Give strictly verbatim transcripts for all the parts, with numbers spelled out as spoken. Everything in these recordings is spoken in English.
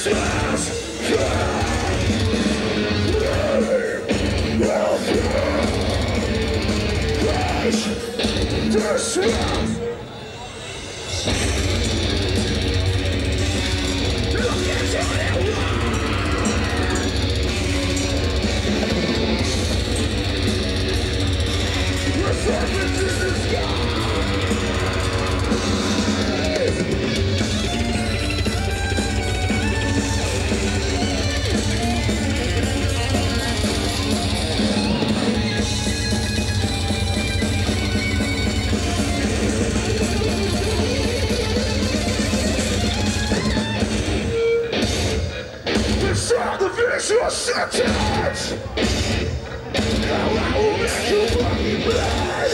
Your sentence! Now I will make you fucking blood!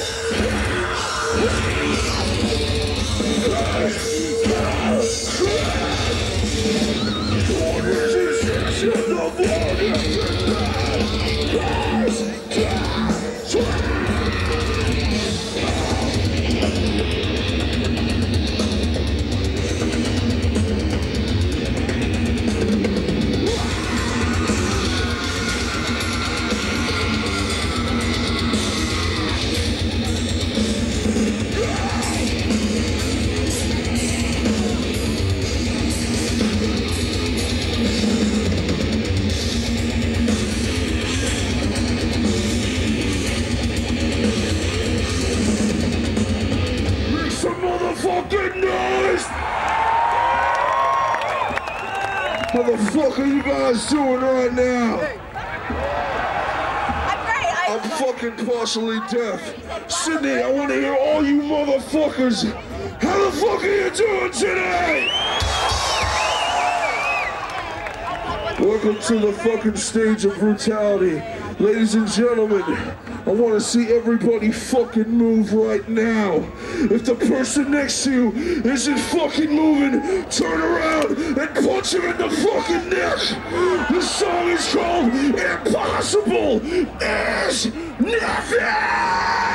What is this? It's in the What the fuck are you guys doing right now? I'm great. I I'm fucking partially deaf. Sydney, I want to hear all you motherfuckers. How the fuck are you doing today? Welcome to the fucking stage of brutality. Ladies and gentlemen, I want to see everybody fucking move right now. If the person next to you isn't fucking moving, turn around and punch him in the fucking neck. The song is called Impossible Is Nothing!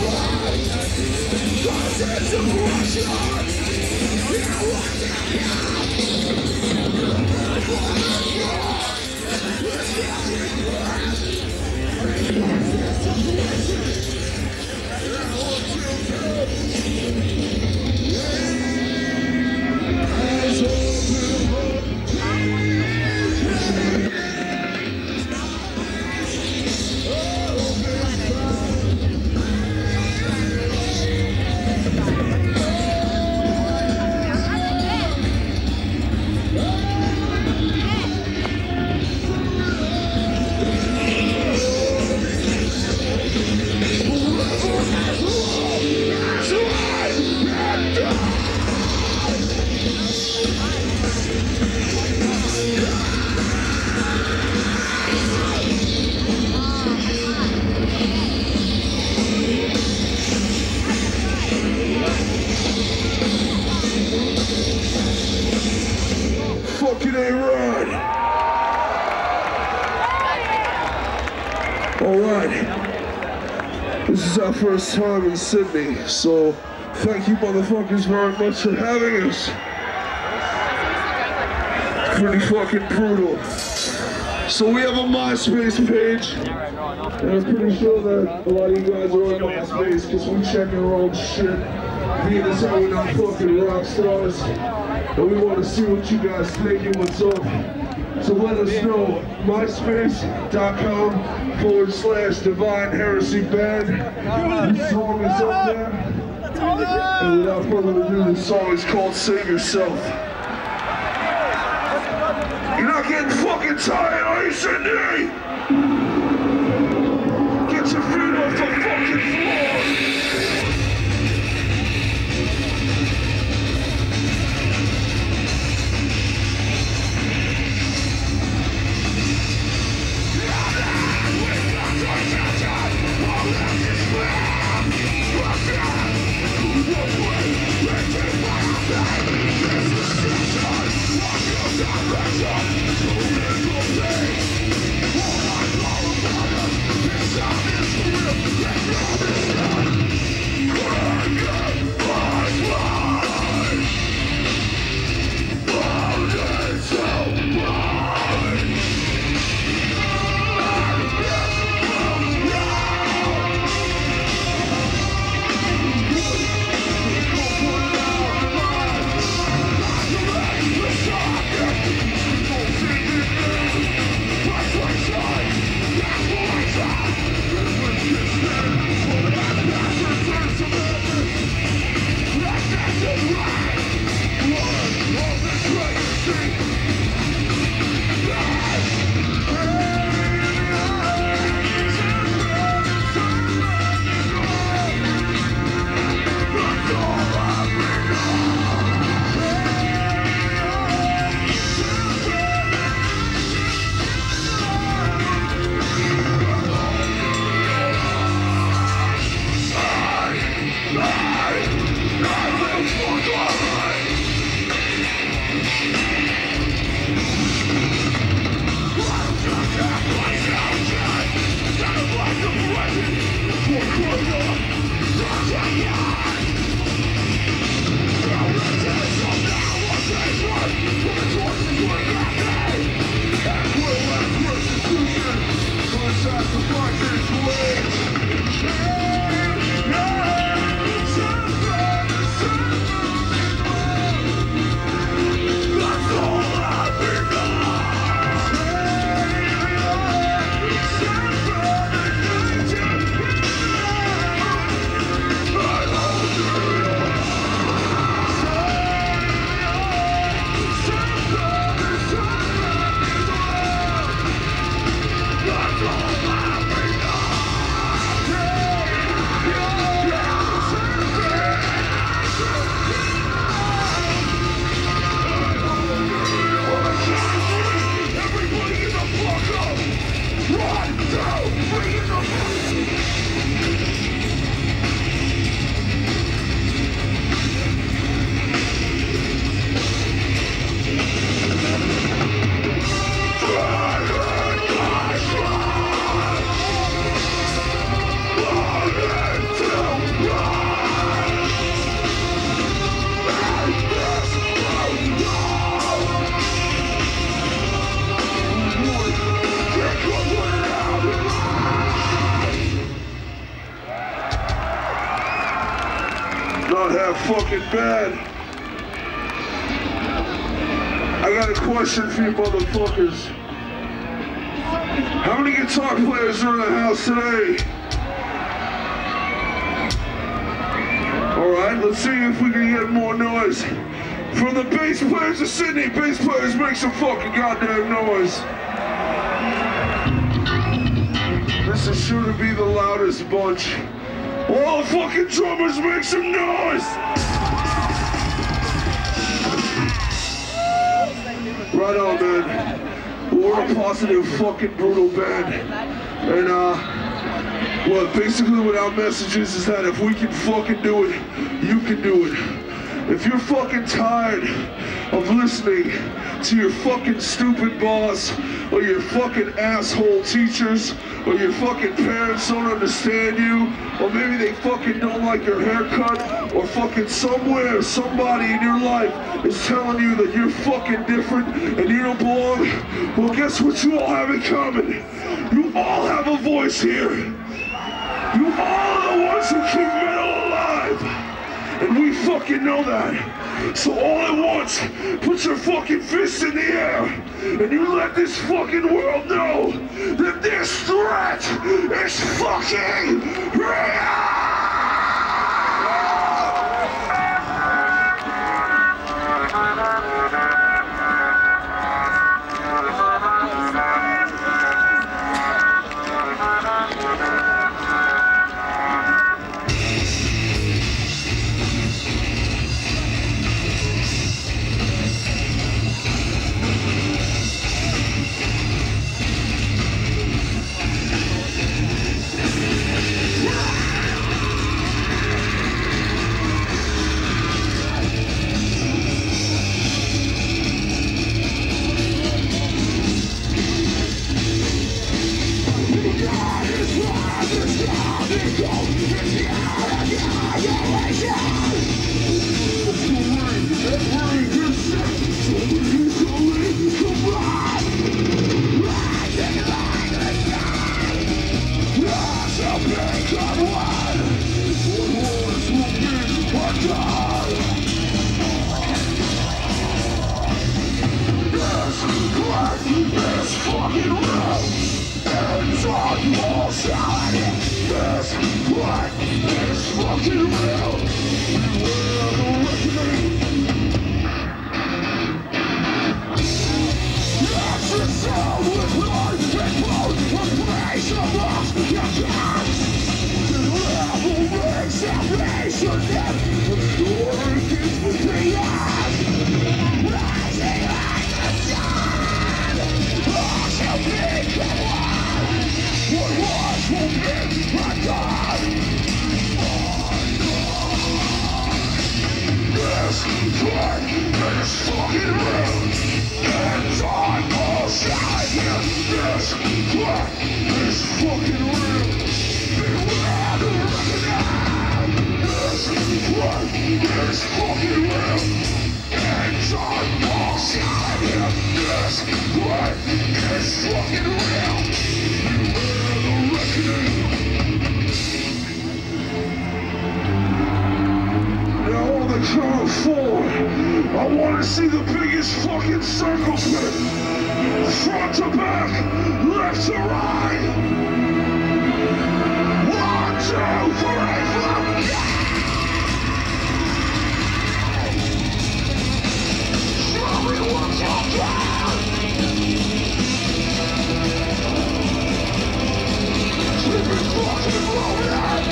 Fucking A-Rod. Alright. This is our first time in Sydney, so thank you motherfuckers very much for having us. Pretty fucking brutal. So we have a MySpace page, and I'm pretty sure that a lot of you guys are on MySpace because we check our own shit. Being as how we're not fucking rock stars, and we want to see what you guys think and what's up. So let us know, myspace.com forward slash Divine Heresy Band. This song is up there. And without further ado, this song is called Saviour Self. You're not getting fucking tired, are you, Sydney? Get your feet off the fucking floor. This Not half fucking bad. I got a question for you motherfuckers. How many guitar players are in the house today? Alright, let's see if we can get more noise. From the bass players of Sydney, bass players make some fucking goddamn noise. This is sure to be the loudest bunch. All the fucking drummers make some noise! Right on, man. We're a positive fucking brutal band. And uh, well, basically what our message is is that if we can fucking do it, you can do it. If you're fucking tired of listening to your fucking stupid boss, or your fucking asshole teachers, or your fucking parents don't understand you, or maybe they fucking don't like your haircut, or fucking somewhere, somebody in your life is telling you that you're fucking different and you don't belong, well, guess what you all have in common? You all have a voice here. You all are the ones who keep metal alive. And we fucking know that. So all at once, put your fucking fists in the air, and you let this fucking world know that this threat is fucking real! I want to see the biggest fucking circle pit. Front to back, left to right. One, two, three, four. Show me what you got. Keep it fucking rolling.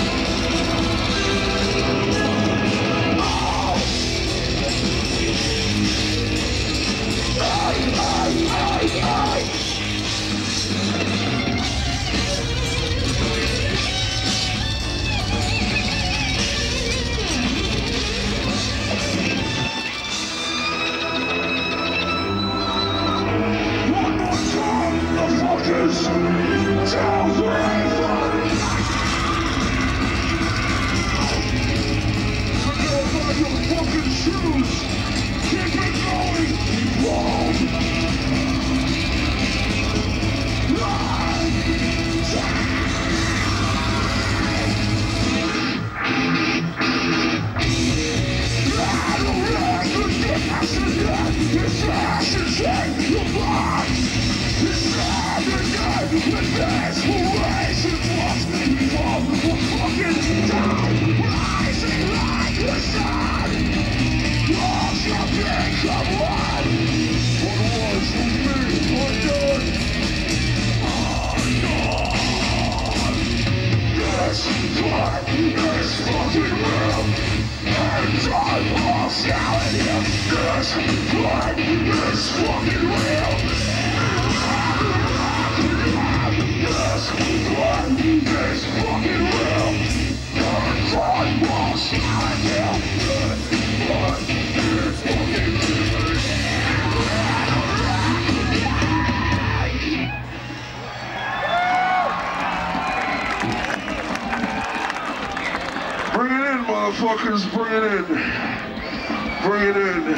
Motherfuckers, bring it in. Bring it in.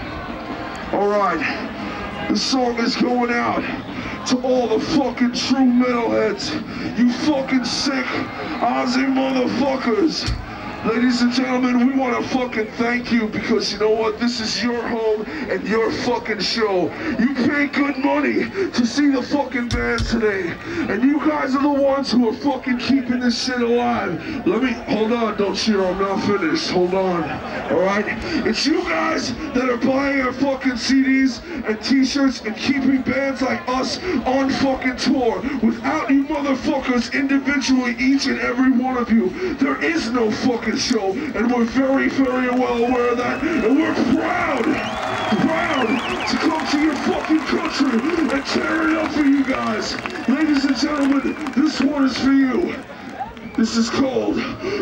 Alright. This song is going out to all the fucking true metalheads. You fucking sick Aussie motherfuckers. Ladies and gentlemen, we want to fucking thank you because you know what? This is your home and your fucking show. You pay good money to see the fucking band today. And you guys are the ones who are fucking keeping this shit alive. Let me, hold on, don't cheer, I'm not finished. Hold on, alright? It's you guys that are buying our fucking C Ds and t-shirts and keeping bands like us on fucking tour. Without you motherfuckers individually, each and every one of you, there is no fucking show, and we're very, very well aware of that, and we're proud, proud to come to your fucking country and tear it up for you guys. Ladies and gentlemen, this one is for you. This is called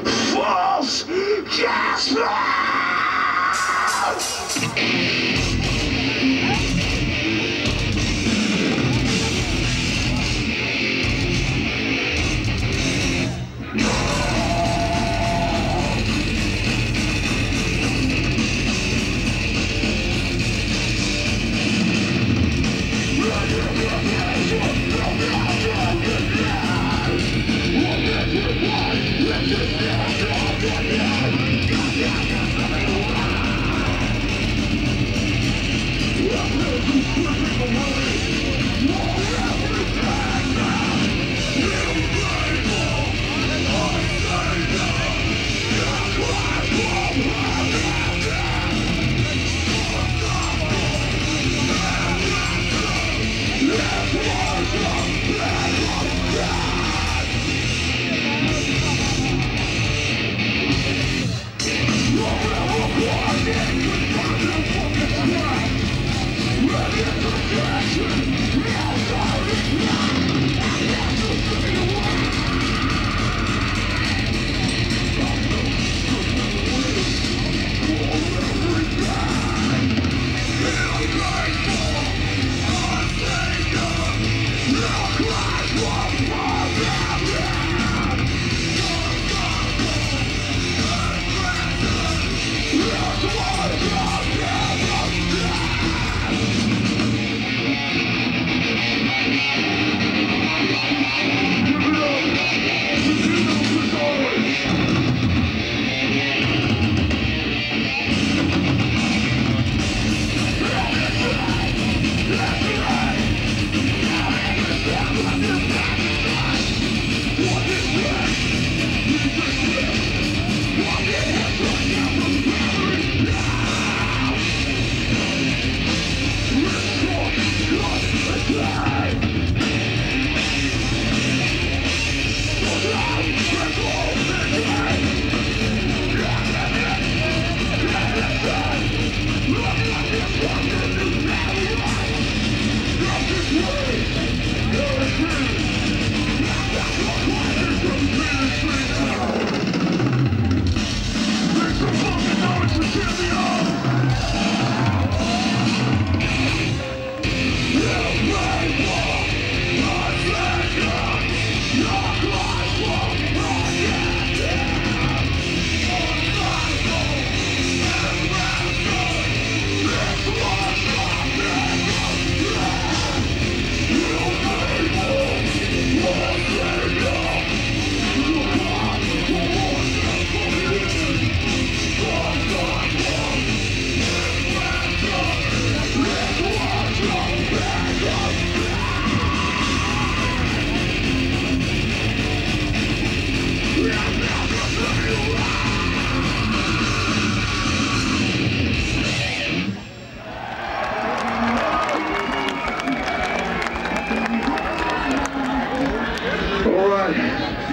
False Gasp!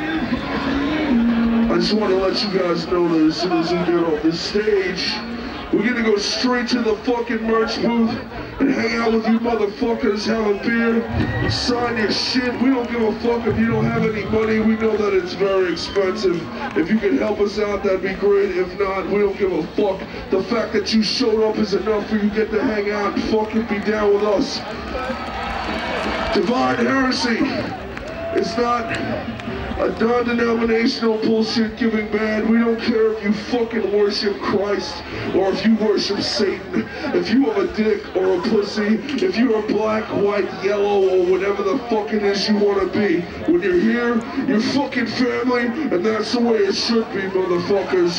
I just want to let you guys know that as soon as we get off this stage, We're gonna go straight to the fucking merch booth and hang out with you motherfuckers, have a beer, sign your shit. We don't give a fuck if you don't have any money. We know that it's very expensive. If you can help us out, that'd be great. If not, we don't give a fuck. The fact that you showed up is enough for you to get to hang out and fucking be down with us. Divine Heresy is not a non-denominational bullshit giving band. We don't care if you fucking worship Christ or if you worship Satan. If you have a dick or a pussy, if you're black, white, yellow, or whatever the fuck it is you want to be, when you're here, you're fucking family, and that's the way it should be, motherfuckers.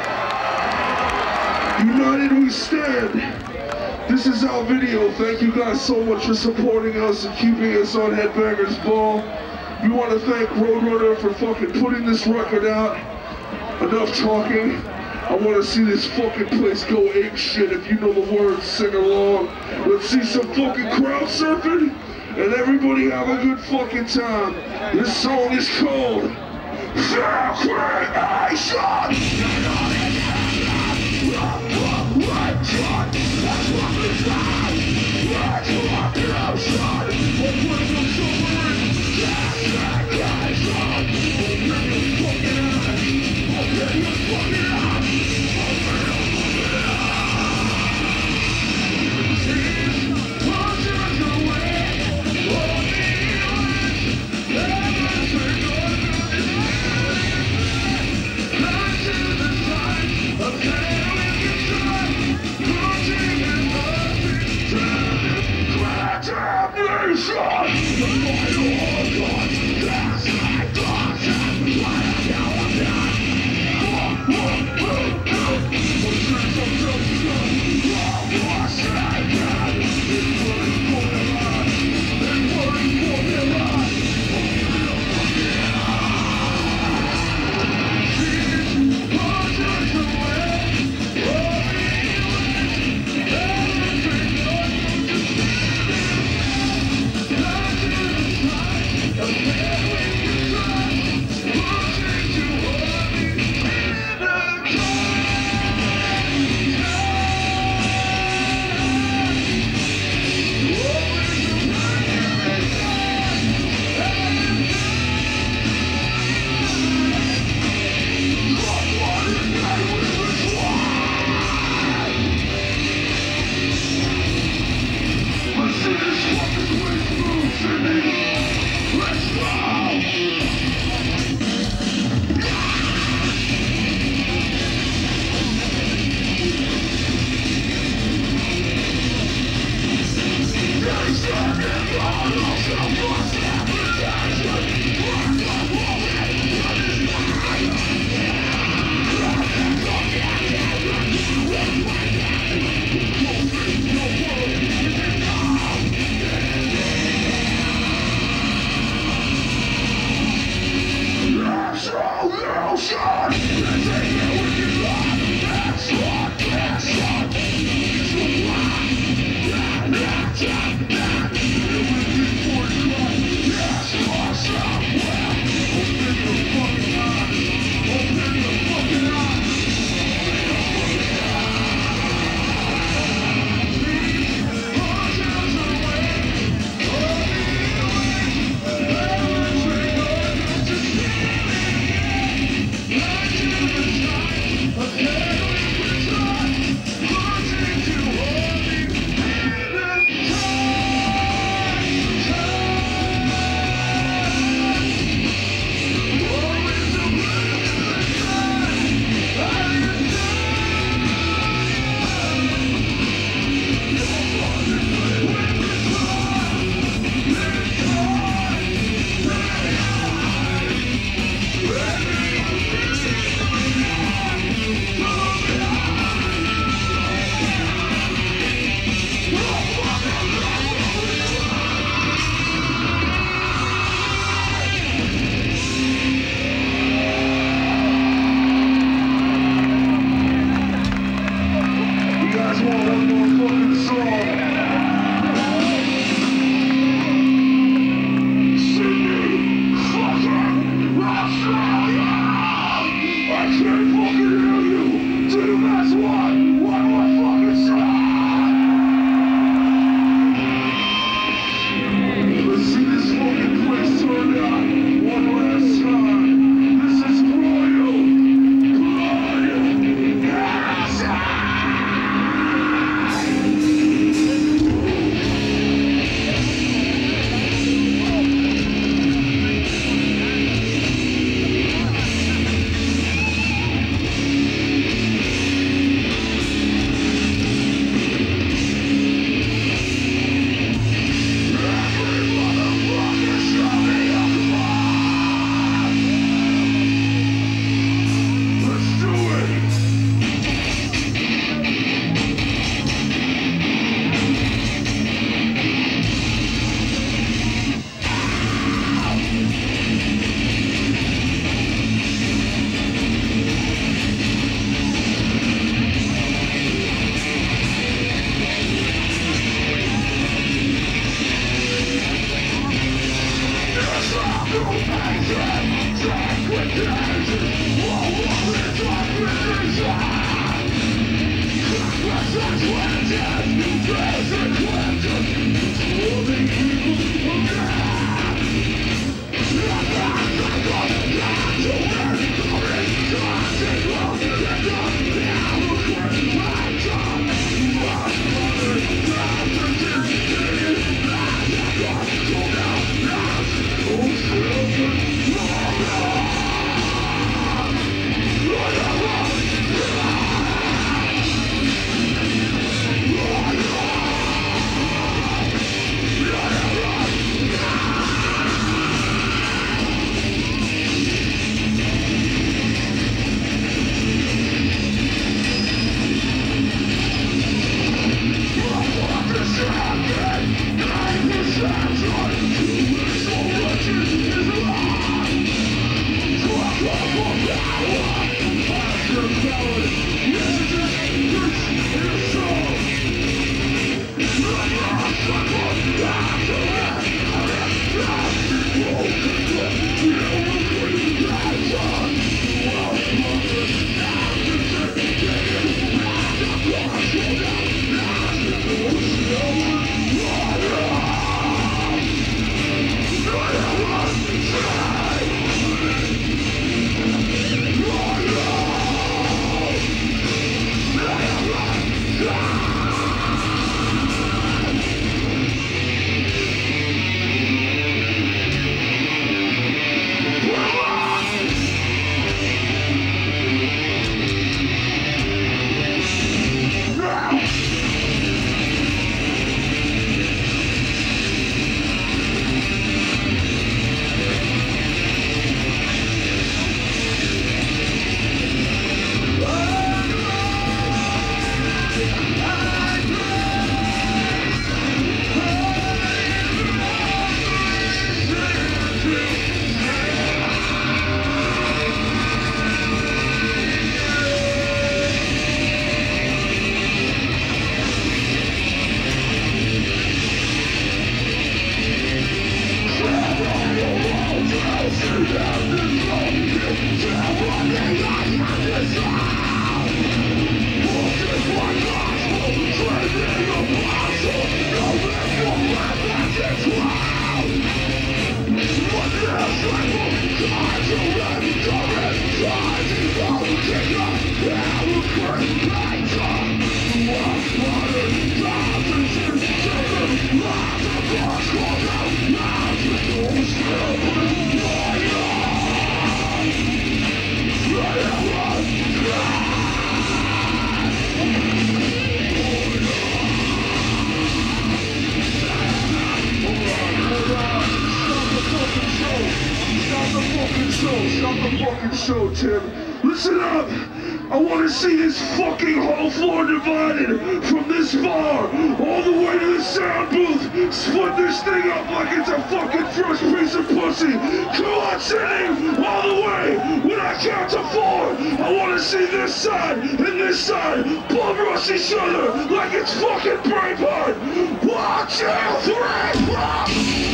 United we stand. This is our video. Thank you guys so much for supporting us and keeping us on Headbangers Ball. We want to thank Roadrunner for fucking putting this record out. Enough talking. I want to see this fucking place go ape shit. If you know the words, sing along. Let's see some fucking crowd surfing and everybody have a good fucking time. This song is called Creation. Show, Tim. Listen up! I want to see this fucking whole floor divided from this far all the way to the sound booth. Split this thing up like it's a fucking fresh piece of pussy. Come on, sitting all the way. When I count to four, I want to see this side and this side blood rush each other like it's fucking Braveheart. One, two, three, four.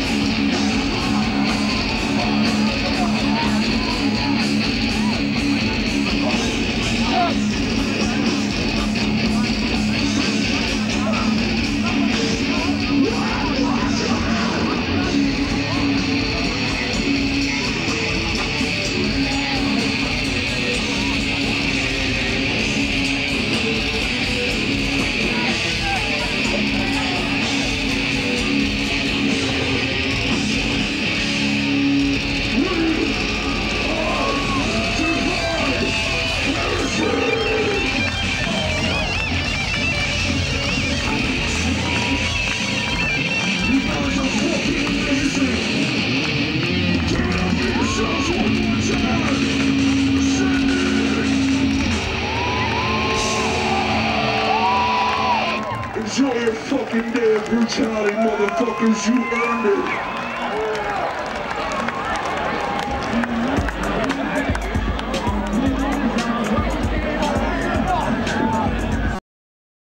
Enjoy your fucking day of brutality, motherfuckers. You earned it.